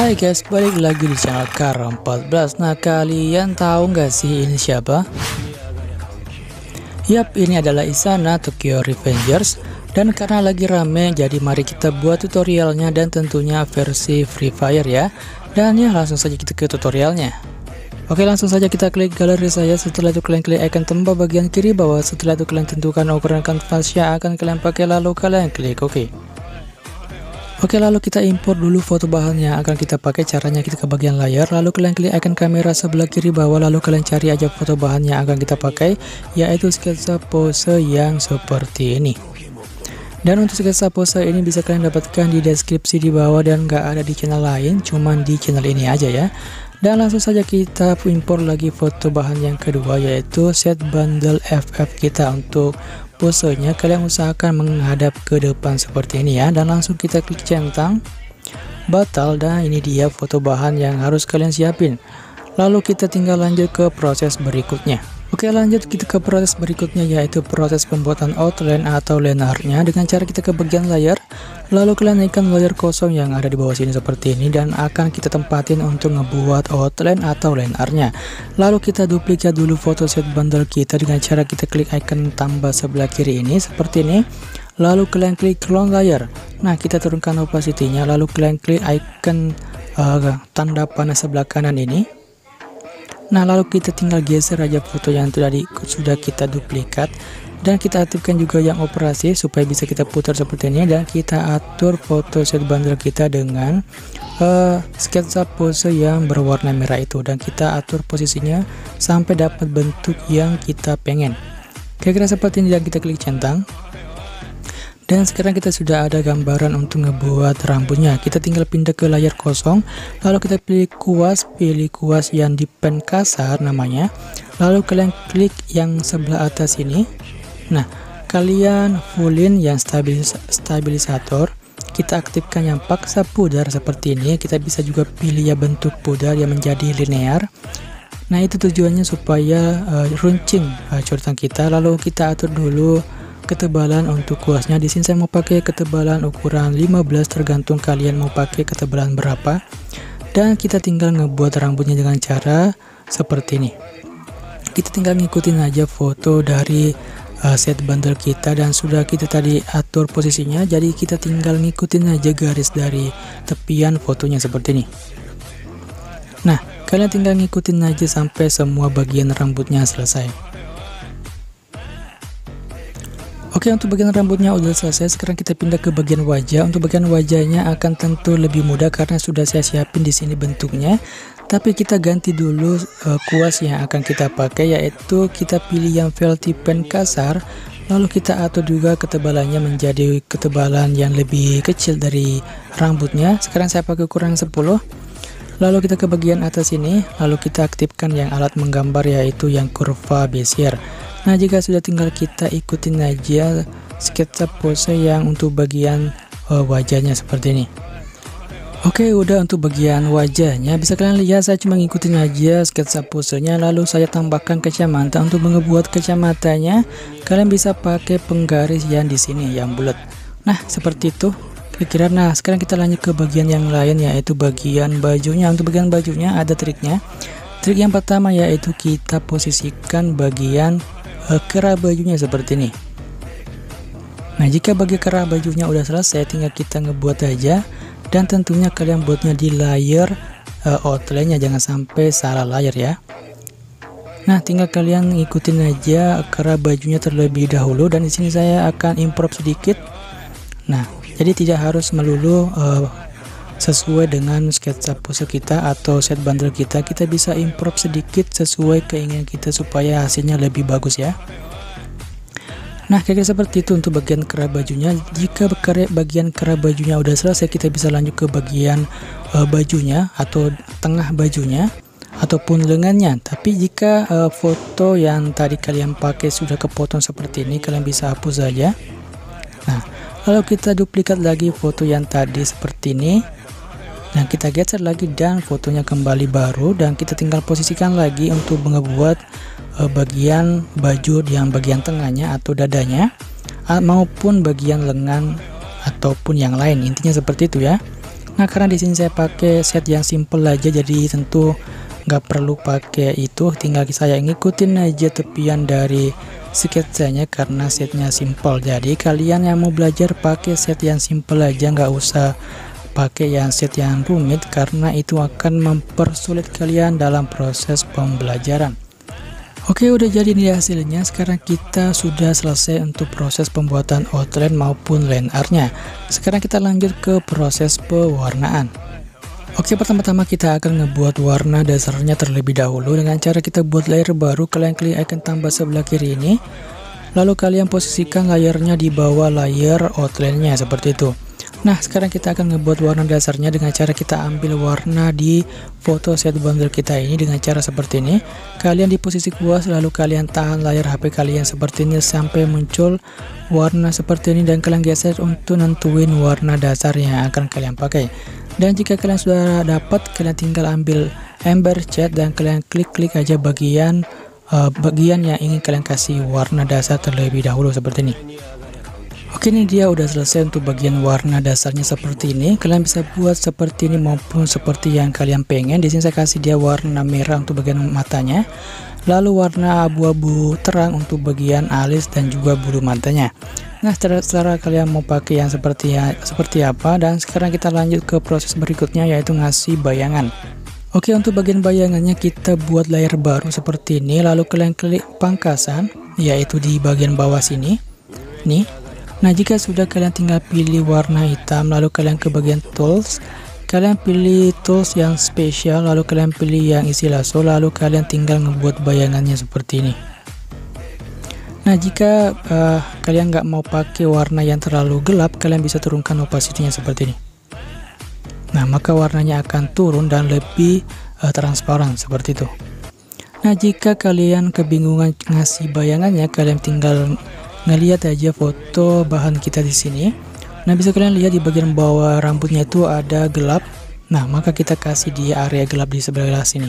Hai guys, balik lagi di channel Kar14. Nah, kalian tahu nggak sih ini siapa? Yap, ini adalah Isana Tokyo Revengers. Dan karena lagi rame, jadi mari kita buat tutorialnya dan tentunya versi Free Fire ya. Dan ya, langsung saja kita ke tutorialnya. Oke, langsung saja kita klik galeri saya. Setelah itu kalian klik icon tombol bagian kiri bawah. Setelah itu kalian tentukan ukuran kanvas yang akan kalian pakai, lalu kalian klik OK. Oke, lalu kita import dulu foto bahan yang akan kita pakai. Caranya kita ke bagian layar, lalu kalian klik icon kamera sebelah kiri bawah, lalu kalian cari aja foto bahan yang akan kita pakai, yaitu sketsa pose yang seperti ini. Dan untuk sketsa pose ini bisa kalian dapatkan di deskripsi di bawah dan gak ada di channel lain, cuman di channel ini aja ya. Dan langsung saja kita import lagi foto bahan yang kedua, yaitu set bundle FF kita. Untuk posenya kalian usahakan menghadap ke depan seperti ini ya, dan langsung kita klik centang batal. Dan ini dia foto bahan yang harus kalian siapin. Lalu kita tinggal lanjut ke proses berikutnya. Oke, lanjut kita ke proses berikutnya, yaitu proses pembuatan outline atau linearnya. Dengan cara kita ke bagian layar, lalu kalian naikkan layer kosong yang ada di bawah sini seperti ini, dan akan kita tempatin untuk ngebuat outline atau linearnya. Lalu kita duplikat dulu foto set bundle kita dengan cara kita klik icon tambah sebelah kiri ini seperti ini. Lalu kalian klik clone layer. Nah, kita turunkan opacity-nya, lalu kalian klik icon tanda panah sebelah kanan ini. Nah, lalu kita tinggal geser aja foto yang sudah kita duplikat, dan kita aktifkan juga yang operasi supaya bisa kita putar seperti ini. Dan kita atur foto set bundle kita dengan sketsa pose yang berwarna merah itu, dan kita atur posisinya sampai dapat bentuk yang kita pengen. Kira-kira seperti ini, dan kita klik centang. Dan sekarang kita sudah ada gambaran untuk ngebuat rambutnya. Kita tinggal pindah ke layar kosong, lalu kita pilih kuas yang di pen kasar namanya. Lalu kalian klik yang sebelah atas ini. Nah, kalian fullin yang stabilisator. Kita aktifkan yang paksa pudar seperti ini. Kita bisa juga pilih ya bentuk pudar yang menjadi linear. Nah, itu tujuannya supaya runcing coretan kita. Lalu kita atur dulu ketebalan untuk kuasnya. Di sini saya mau pakai ketebalan ukuran 15, tergantung kalian mau pakai ketebalan berapa. Dan kita tinggal ngebuat rambutnya dengan cara seperti ini. Kita tinggal ngikutin aja foto dari set bundle kita, dan sudah kita tadi atur posisinya, jadi kita tinggal ngikutin aja garis dari tepian fotonya seperti ini. Nah, kalian tinggal ngikutin aja sampai semua bagian rambutnya selesai. Oke, untuk bagian rambutnya udah selesai. Sekarang kita pindah ke bagian wajah. Untuk bagian wajahnya akan tentu lebih mudah karena sudah saya siapin di sini bentuknya. Tapi kita ganti dulu kuas yang akan kita pakai, yaitu kita pilih yang velty pen kasar. Lalu kita atur juga ketebalannya menjadi ketebalan yang lebih kecil dari rambutnya. Sekarang saya pakai ukuran 10. Lalu kita ke bagian atas ini, lalu kita aktifkan yang alat menggambar, yaitu yang kurva Bezier. Nah, jika sudah, tinggal kita ikutin aja sketsa pose yang untuk bagian wajahnya seperti ini. Oke, udah untuk bagian wajahnya. Bisa kalian lihat saya cuma ngikutin aja sketsa posenya, lalu saya tambahkan kacamata. Untuk membuat kacamatanya, kalian bisa pakai penggaris yang di sini yang bulat. Nah, seperti itu kira-kira. Nah, sekarang kita lanjut ke bagian yang lain, yaitu bagian bajunya. Untuk bagian bajunya ada triknya. Trik yang pertama yaitu kita posisikan bagian kerah bajunya seperti ini. Nah, jika bagian kerah bajunya udah selesai, tinggal kita ngebuat aja, dan tentunya kalian buatnya di layer outline-nya, jangan sampai salah layer ya. Nah, tinggal kalian ngikutin aja kerah bajunya terlebih dahulu, dan di sini saya akan improve sedikit. Nah, jadi tidak harus melulu sesuai dengan sketsa pose kita atau set bundle kita. Kita bisa improve sedikit sesuai keinginan kita supaya hasilnya lebih bagus ya. Nah, kira-kira seperti itu untuk bagian kerah bajunya. Jika bagian kerah bajunya udah selesai, kita bisa lanjut ke bagian bajunya atau tengah bajunya ataupun lengannya. Tapi jika foto yang tadi kalian pakai sudah kepotong seperti ini, kalian bisa hapus saja. Nah, lalu kita duplikat lagi foto yang tadi seperti ini. Nah, kita geser lagi dan fotonya kembali baru, dan kita tinggal posisikan lagi untuk ngebuat bagian baju yang bagian tengahnya atau dadanya, maupun bagian lengan ataupun yang lain. Intinya seperti itu ya. Nah, karena di sini saya pakai set yang simple aja, jadi tentu nggak perlu pakai itu, tinggal saya ngikutin aja tepian dari sketsanya karena setnya simple. Jadi kalian yang mau belajar pakai set yang simple aja, nggak usah pakai yang set yang rumit karena itu akan mempersulit kalian dalam proses pembelajaran. Oke, udah jadi nih hasilnya. Sekarang kita sudah selesai untuk proses pembuatan outline maupun line art-nya. Sekarang kita lanjut ke proses pewarnaan. Oke, pertama-tama kita akan ngebuat warna dasarnya terlebih dahulu dengan cara kita buat layer baru. Kalian klik icon tambah sebelah kiri ini, lalu kalian posisikan layernya di bawah layer outline-nya seperti itu. Nah, sekarang kita akan ngebuat warna dasarnya dengan cara kita ambil warna di foto set bundle kita ini dengan cara seperti ini. Kalian di posisi kuas, lalu kalian tahan layar HP kalian seperti ini sampai muncul warna seperti ini dan kalian geser untuk nentuin warna dasar yang akan kalian pakai. Dan jika kalian sudah dapat, kalian tinggal ambil ember cat dan kalian klik aja bagian yang ingin kalian kasih warna dasar terlebih dahulu seperti ini. Oke, ini dia udah selesai untuk bagian warna dasarnya seperti ini. Kalian bisa buat seperti ini maupun seperti yang kalian pengen. Di sini saya kasih dia warna merah untuk bagian matanya, lalu warna abu-abu terang untuk bagian alis dan juga bulu matanya. Nah, setelah kalian mau pakai yang seperti apa, dan sekarang kita lanjut ke proses berikutnya yaitu ngasih bayangan. Oke, untuk bagian bayangannya kita buat layer baru seperti ini, lalu kalian klik pangkasan yaitu di bagian bawah sini nih. Nah, jika sudah, kalian tinggal pilih warna hitam, lalu kalian ke bagian tools, kalian pilih tools yang spesial, lalu kalian pilih yang isi lasso, lalu kalian tinggal ngebuat bayangannya seperti ini. Nah, jika kalian nggak mau pakai warna yang terlalu gelap, kalian bisa turunkan opacity-nya seperti ini. Nah, maka warnanya akan turun dan lebih transparan seperti itu. Nah, jika kalian kebingungan ngasih bayangannya, kalian tinggal ngelihat aja foto bahan kita di sini. Nah, bisa kalian lihat di bagian bawah rambutnya itu ada gelap. Nah, maka kita kasih dia area gelap di sebelah sini.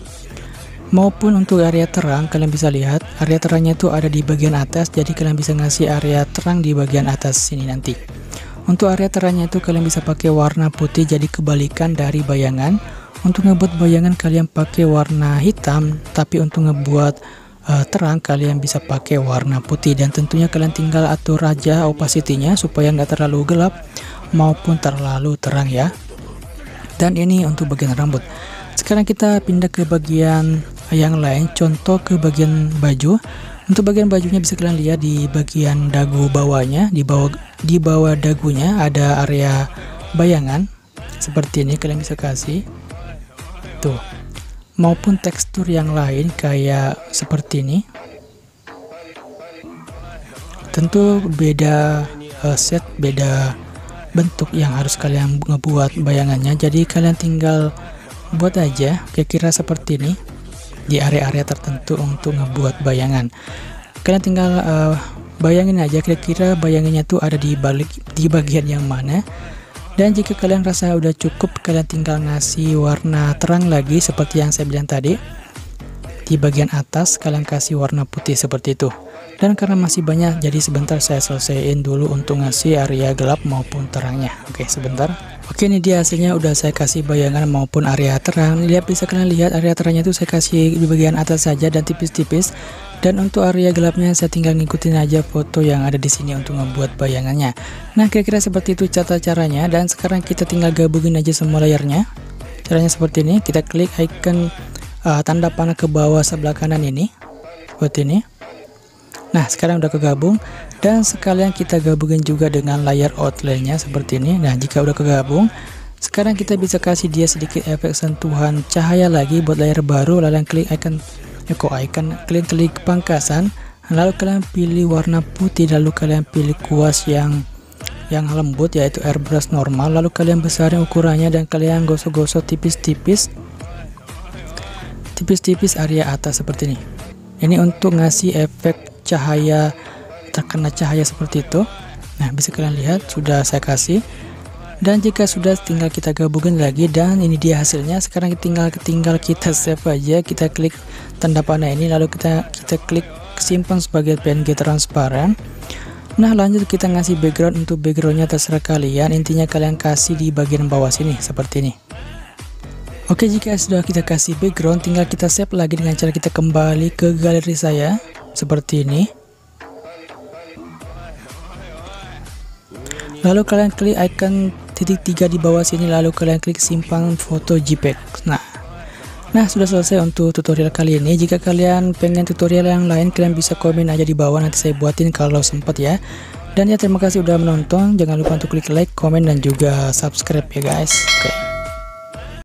Maupun untuk area terang, kalian bisa lihat area terangnya itu ada di bagian atas, jadi kalian bisa ngasih area terang di bagian atas sini nanti. Untuk area terangnya itu kalian bisa pakai warna putih, jadi kebalikan dari bayangan. Untuk ngebuat bayangan kalian pakai warna hitam, tapi untuk ngebuat terang kalian bisa pakai warna putih, dan tentunya kalian tinggal atur aja opacity-nya supaya nggak terlalu gelap maupun terlalu terang ya. Dan ini untuk bagian rambut. Sekarang kita pindah ke bagian yang lain, contoh ke bagian baju. Untuk bagian bajunya bisa kalian lihat di bagian dagu bawahnya, di bawah dagunya ada area bayangan seperti ini, kalian bisa kasih tuh. Maupun tekstur yang lain kayak seperti ini. Tentu beda set, beda bentuk yang harus kalian ngebuat bayangannya. Jadi kalian tinggal buat aja kira-kira seperti ini di area-area tertentu untuk ngebuat bayangan. Kalian tinggal bayangin aja kira-kira bayangannya tuh ada di bagian yang mana. Dan jika kalian rasa udah cukup, kalian tinggal ngasih warna terang lagi seperti yang saya bilang tadi. Di bagian atas kalian kasih warna putih seperti itu. Dan karena masih banyak, jadi sebentar saya selesaiin dulu untuk ngasih area gelap maupun terangnya. Oke, sebentar. Oke, ini dia hasilnya, udah saya kasih bayangan maupun area terang. Bisa kalian lihat area terangnya itu saya kasih di bagian atas saja dan tipis-tipis. Dan untuk area gelapnya saya tinggal ngikutin aja foto yang ada di sini untuk membuat bayangannya. Nah, kira-kira seperti itu caranya. Dan sekarang kita tinggal gabungin aja semua layernya. Caranya seperti ini, kita klik icon tanda panah ke bawah sebelah kanan ini seperti ini. Nah, sekarang udah kegabung, dan sekalian kita gabungin juga dengan layar outline-nya seperti ini. Nah, jika udah kegabung, sekarang kita bisa kasih dia sedikit efek sentuhan cahaya lagi buat layar baru. Lalu klik kalian klik pangkasan, lalu kalian pilih warna putih, lalu kalian pilih kuas yang lembut yaitu airbrush normal, lalu kalian besarin ukurannya dan kalian gosok-gosok tipis-tipis area atas seperti ini. Ini untuk ngasih efek cahaya, terkena cahaya seperti itu. Nah, bisa kalian lihat sudah saya kasih. Dan jika sudah, tinggal kita gabungin lagi, dan ini dia hasilnya. Sekarang tinggal kita save aja, kita klik tanda panah ini, lalu kita klik simpan sebagai PNG transparan. Nah lanjut kita ngasih background. Untuk backgroundnya terserah kalian, intinya kalian kasih di bagian bawah sini seperti ini. Oke, jika sudah kita kasih background, tinggal kita save lagi dengan cara kita kembali ke galeri saya seperti ini. Lalu kalian klik icon titik 3 di bawah sini, lalu kalian klik simpan foto JPEG. Nah sudah selesai untuk tutorial kali ini. Jika kalian pengen tutorial yang lain, kalian bisa komen aja di bawah, nanti saya buatin kalau sempat ya. Dan ya terima kasih udah menonton, jangan lupa untuk klik like, komen, dan juga subscribe ya guys. Oke.